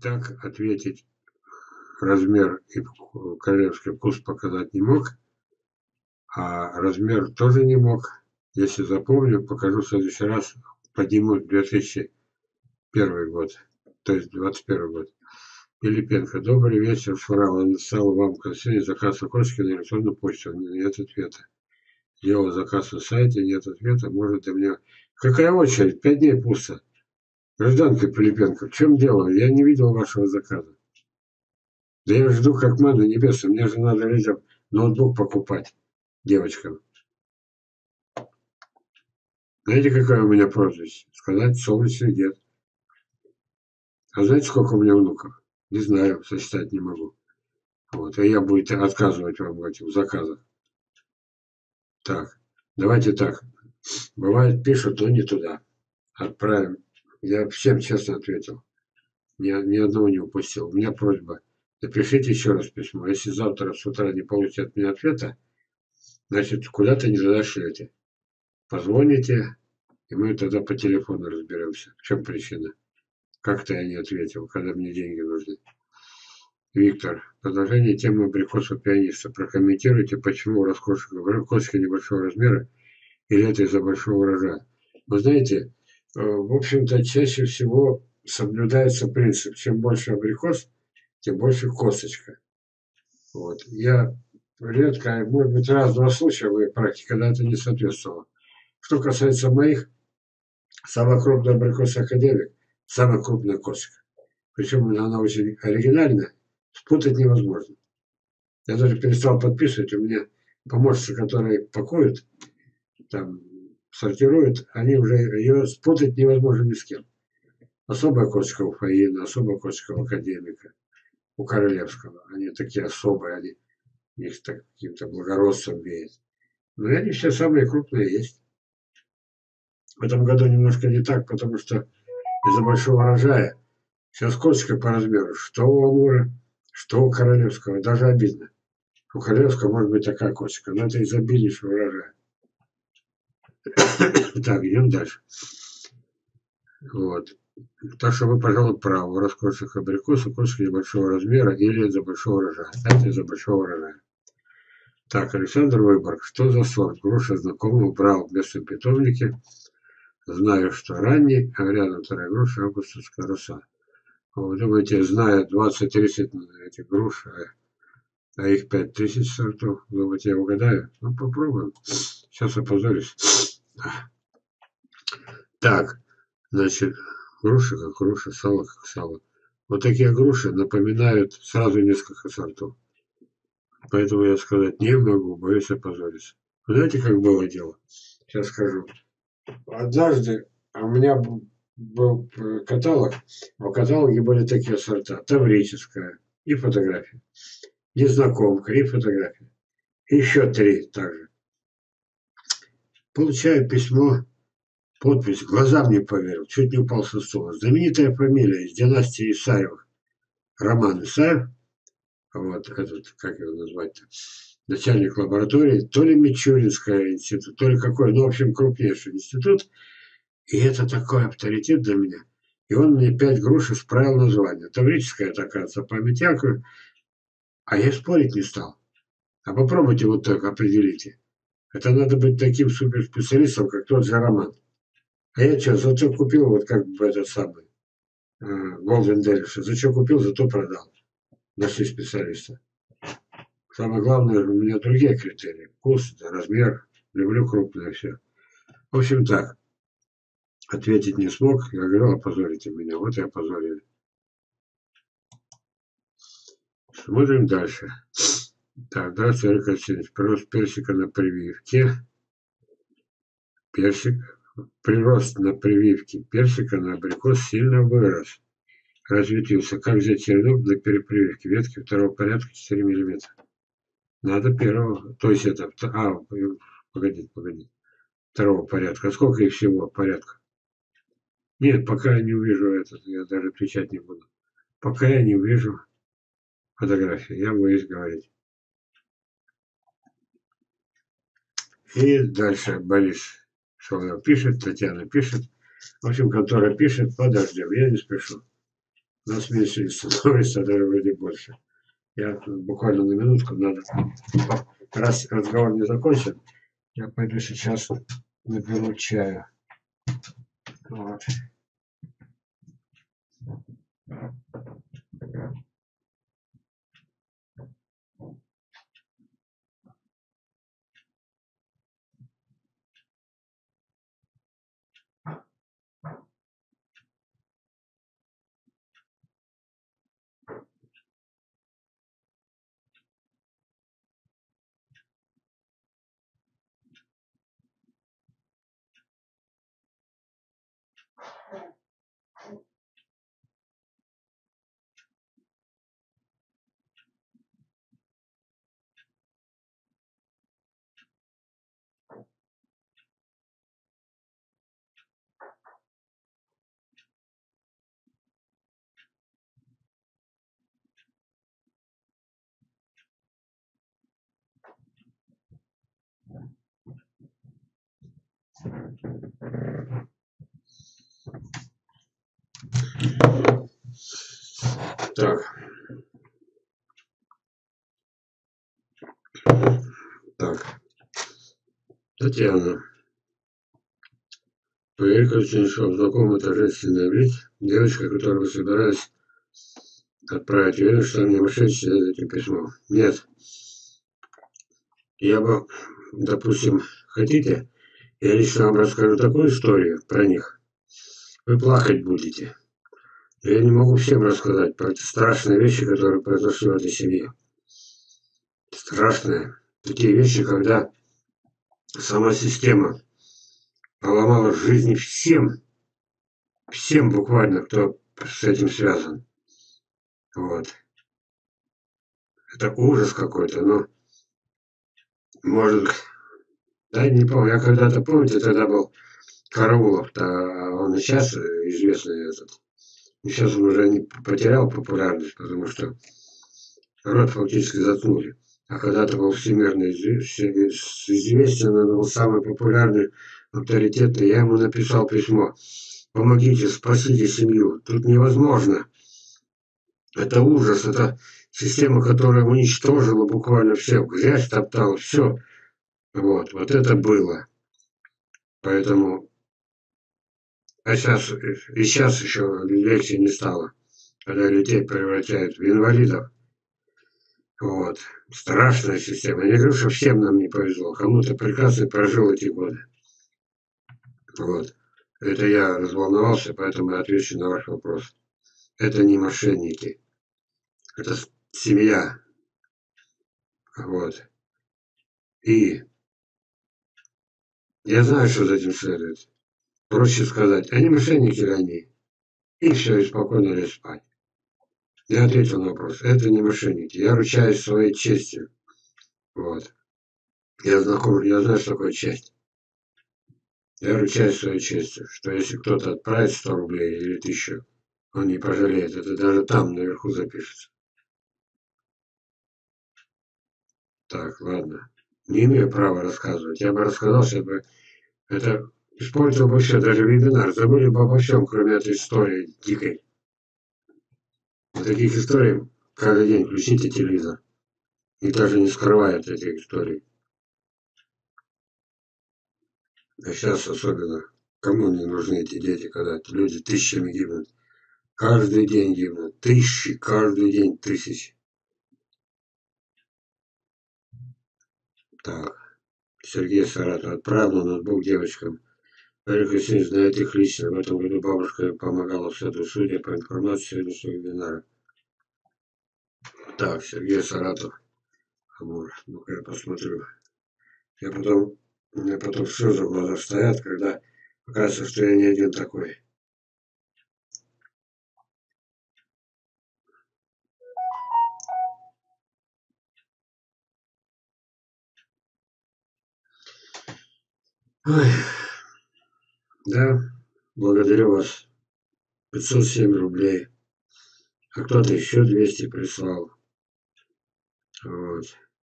так ответить размер и королевский вкус показать не мог, а размер тоже не мог. Если запомню, покажу в следующий раз, подниму 2001 год, то есть 21 год. Пилипенко. Добрый вечер, Фурал. Я написал вам сегодня заказ окошки на электронную почту. Нет ответа. Делал заказ на сайте, нет ответа. Может, у меня... Какая очередь? 5 дней пусто. Гражданка Пилипенко, в чем дело? Я не видел вашего заказа. Да я жду как манна небесная. Мне же надо людям ноутбук покупать. Девочкам. Знаете, какое у меня прозвище? Сказать солнечный дед. А знаете, сколько у меня внуков? Не знаю, сосчитать не могу. Вот, и я буду отказывать вам в этих заказах. Так, давайте так. Бывает, пишут, но не туда. Отправим. Я всем честно ответил. Ни одного не упустил. У меня просьба. Напишите еще раз письмо. Если завтра с утра не получите от меня ответа, значит, куда-то не туда шлете. Позвоните, и мы тогда по телефону разберемся. В чем причина? Как-то я не ответил, когда мне деньги нужны. Виктор, продолжение темы абрикосов пианиста. Прокомментируйте, почему у раскошки небольшого размера или это из-за большого урожая. Вы знаете, в общем-то, чаще всего соблюдается принцип, чем больше абрикос, тем больше косточка. Вот. Я редко, может быть, раз-два случая в моей практике, когда это не соответствовало. Что касается моих, самая крупная абрикос академик, самая крупная косточка. Причем она очень оригинальная, спутать невозможно. Я даже перестал подписывать, у меня помощницы, которые пакуют, там, сортируют, они уже, ее спутать невозможно ни с кем. Особая косточка у Фаина, особая косточка у академика, у Королевского. Они такие особые, они, их так каким-то благородством веет. Но они все самые крупные есть. В этом году немножко не так, потому что из-за большого урожая сейчас косточка по размеру, что у Амура, что у Королевского, даже обидно. У Королевского может быть такая косточка, но это из обильнейшего урожая. Так, идем дальше. Вот. Так что вы, пожалуй, правы. У раскошек абрикосов косточки небольшого размера или из-за большого урожая. Это из-за большого урожая. Так, Александр Выборг. Что за сорт? Груша знакомого брал в местном питомнике. Знаю, что ранний, а рядом вторая груша, августовская роса. Вы думаете, зная 20-30 этих груш, а их 5000 сортов, думаете, я угадаю? Ну, попробуем. Сейчас опозорюсь. Так, значит, груша как груша, сало как сало. Вот такие груши напоминают сразу несколько сортов. Поэтому я сказать не могу, боюсь опозориться. Вы знаете, как было дело? Сейчас скажу. Однажды у меня был каталог, а в каталоге были такие сорта. Таврическая и фотография. Незнакомка и фотография. И еще 3 также. Получаю письмо, подпись, глазам не поверил, чуть не упал со стула. Знаменитая фамилия из династии Исаевых. Роман Исаев, вот этот, как его назвать-то, начальник лаборатории, то ли Мичуринская институт, то ли какой, ну, в общем, крупнейший институт. И это такой авторитет для меня. И он мне 5 груш исправил название. Таврическая, это, оказывается, память Якова. А я спорить не стал. А попробуйте вот так определите. Это надо быть таким суперспециалистом, как тот же Роман. А я что, зато купил вот как бы этот самый Голден Делиш. Зачем купил, зато продал. Нашли специалиста. Самое главное, у меня другие критерии. Вкус, размер. Люблю крупное все. В общем так. Ответить не смог. Я говорю, опозорите меня. Вот и опозорили. Смотрим дальше. Так, здравствуйте, Олег Алексеевич. Прирост персика на прививке. Прирост на прививке персика на абрикос сильно вырос. Разветвился. Как взять черенок для перепрививки? Ветки второго порядка 4 мм. Надо первого. То есть это... погодите. Второго порядка. А сколько их всего порядка? Нет, пока я не увижу это, я даже отвечать не буду. Пока я не увижу фотографии, я боюсь говорить. И дальше Борис Шолов пишет, Татьяна пишет. В общем, контора пишет, подождем, я не спешу. нас меньше становится, а даже вроде больше. Я тут буквально на минутку надо. Раз разговор не закончен, я пойду сейчас наберу чаю. Вот. Так. Так. Татьяна. Поверь, очень шел знакомый торжественный вид. Девочка, которую вы собирались отправить, уверен, что мне мошенничали этим письмом. Нет. Я бы, допустим, хотите, я лично вам расскажу такую историю про них. Вы плакать будете. Я не могу всем рассказать про эти страшные вещи, которые произошли в этой семье. Страшные. Такие вещи, когда сама система поломала жизни всем буквально, кто с этим связан. Вот. Это ужас какой-то, но, может, да, не помню. Я когда-то, помните, тогда был Караулов-то, он и сейчас известный этот. И сейчас он уже не потерял популярность, потому что рот фактически заткнули. А когда-то был всемирно известен, он был самый популярный, авторитетный. Я ему написал письмо. Помогите, спасите семью. Тут невозможно. Это ужас, это система, которая уничтожила буквально все, грязь топтала, все. Вот это было. Поэтому, а сейчас еще легче не стало, когда людей превращают в инвалидов. Вот. Страшная система. Я не говорю, что всем нам не повезло. Кому-то прекрасно прожил эти годы. Вот. Это я разволновался, поэтому я отвечу на ваш вопрос. Это не мошенники. Это семья. Вот. И я знаю, что за этим следует. Проще сказать, они мошенники или они. И все, и спокойно лечь спать. Я ответил на вопрос. Это не мошенники. Я ручаюсь своей честью. Вот. Я знаю, что такое честь. Я ручаюсь своей честью, что если кто-то отправит 100 рублей или 1000, он не пожалеет. Это даже там наверху запишется. Так, ладно. Не имею права рассказывать. Я бы рассказал, если бы это использовал бы все, даже вебинар. Забыли бы обо всем, кроме этой истории дикой. Вот таких историй каждый день включите телевизор. И даже не скрывают этих историй. А сейчас особенно. Кому не нужны эти дети, когда люди тысячами гибнут. Каждый день гибнут. Тысячи, каждый день тысячи. Так. Сергей Саратов отправил на ноутбук девочкам. Мария Кристина знает их лично. В этом году бабушка помогала в саду, судя по информации сегодняшнего вебинара. Так, Сергей Саратов. Амур. Ну-ка я посмотрю. У меня потом слезы в глазах стоят, когда оказывается, что я не один такой. Ой, да, благодарю вас. 507 рублей. А кто-то еще 200 прислал. Вот.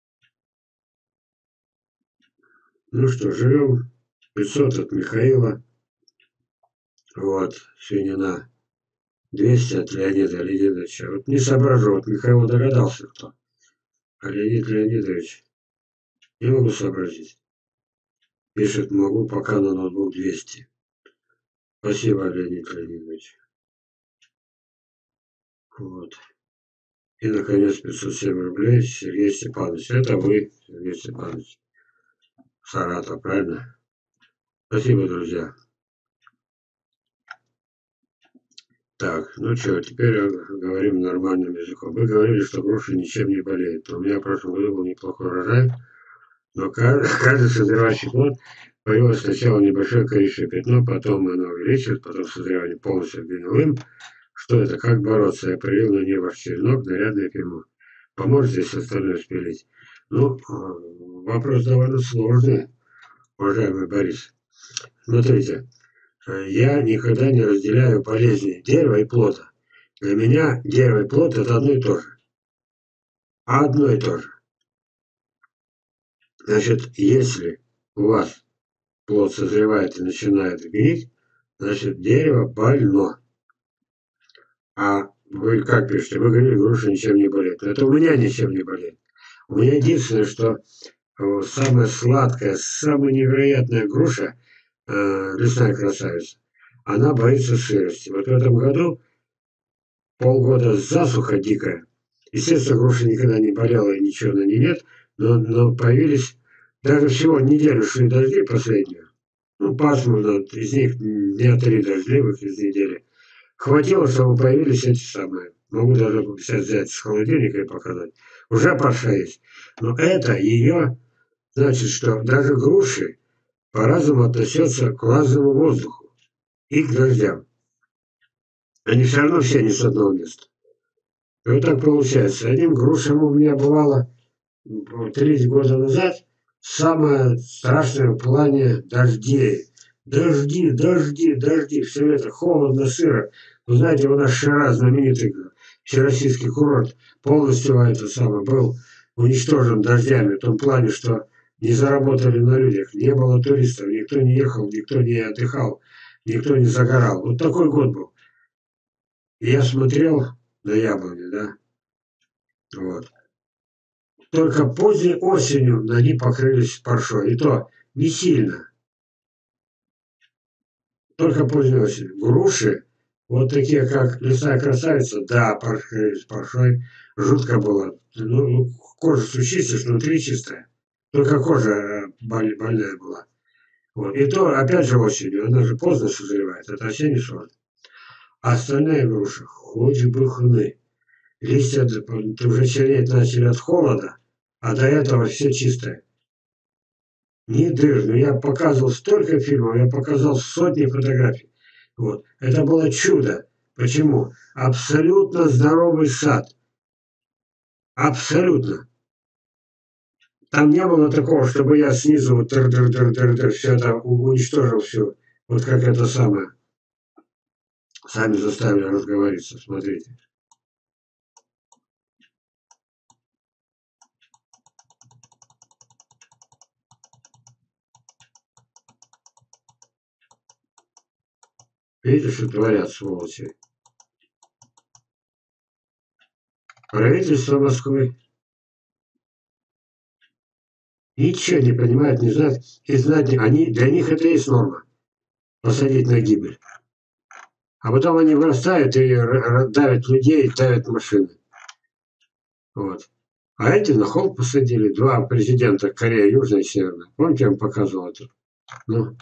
Ну что, живем. 500 от Михаила. Вот, Свинина. 200 от Леонида Леонидовича. Вот не соображу, вот Михаил догадался кто. А Леонид Леонидович не могу сообразить. Пишет, могу пока на ноутбук 200. Спасибо, Леонид Леонидович. Вот. И, наконец, 507 рублей. Сергей Степанович. Это вы, Сергей Степанович. Саратов, правильно? Спасибо, друзья. Так, ну что, теперь говорим нормальным языком. Вы говорили, что груша ничем не болеет. У меня в прошлом году был неплохой урожай, но каждый созревающий плод появилось сначала небольшое коричневое пятно, потом оно увеличилось, потом созревание полностью гнилым. Что это? Как бороться? Я пролил на небо черенок, нарядное пимо. Поможет здесь остальное спилить? Ну, вопрос довольно сложный, уважаемый Борис. Смотрите, я никогда не разделяю болезни дерева и плода. Для меня дерево и плод это одно и то же. Одно и то же. Значит, если у вас плод созревает и начинает гнить, значит дерево больно. А вы как пишете? Вы говорили, груша ничем не болеет. Это у меня ничем не болеет. У меня единственное, что самая сладкая, самая невероятная груша, лесная красавица, она боится сырости. Вот в этом году полгода засуха дикая. Естественно, груша никогда не болела и ничего на ней нет, но появились даже всего неделю шли дожди последнюю. Ну, пасмурно, из них дня 3 дождливых из недели. Хватило, чтобы появились эти самые. Могу даже сейчас взять с холодильника и показать. Уже парша есть. Но это ее, значит, что даже груши по-разному относятся к влажному воздуху и к дождям. Они все равно все не с одного места. И вот так получается. Одним грушам у меня бывало 3 года назад самое страшное в плане дождей. Дожди, дожди, дожди, все это холодно, сыро. Вы знаете, у нас Шира, знаменитый всероссийский курорт, полностью это самое, был уничтожен дождями, в том плане, что не заработали на людях, не было туристов, никто не ехал, никто не отдыхал, никто не загорал. Вот такой год был. И я смотрел на яблони, да, вот. Только поздней осенью они покрылись паршой, и то не сильно. Только поздней осенью. Груши, вот такие, как лесная красавица, да, покрылись паршой, жутко было. Ну, кожа чистишь, внутри чистая. Только кожа больная была. Вот. И то, опять же, осенью, она же поздно созревает, это осенний сорт. А остальные груши, хоть бы хны. Листья уже чернеть начали от холода, а до этого все чистые. Не дыр, но я показывал столько фильмов, я показал сотни фотографий. Вот. Это было чудо. Почему? Абсолютно здоровый сад. Абсолютно. Там не было такого, чтобы я снизу вот все это уничтожил все. Вот как это самое. Сами заставили разговориться. Смотрите. Видите, что творят, сволочи? Правительство Москвы ничего не понимает, не знает. И знать, они, для них это и есть норма. Посадить на гибель. А потом они вырастают и давят людей, давят машины. Вот. А эти на холм посадили. 2 президента Кореи, Южной и Северной. Помните, я вам показывал это? Ну,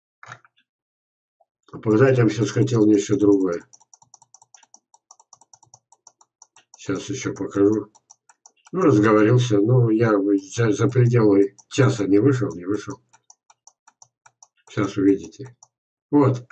а показать я вам сейчас хотел нечто другое. Сейчас еще покажу. Ну, разговорился. Ну, я за пределы часа не вышел. Сейчас увидите. Вот.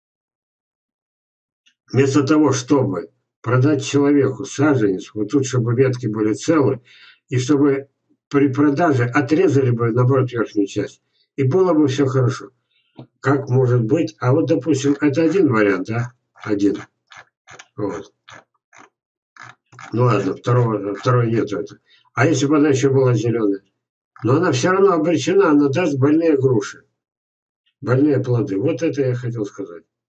Вместо того, чтобы продать человеку саженец, вот тут, чтобы ветки были целы, и чтобы при продаже отрезали бы, наоборот, верхнюю часть. И было бы все хорошо. Как может быть? А вот, допустим, это один вариант, да? Один. Вот. Ну ладно, второй нету это. А если бы она еще была зеленая? Но она все равно обречена, она даст больные груши. Больные плоды. Вот это я хотел сказать.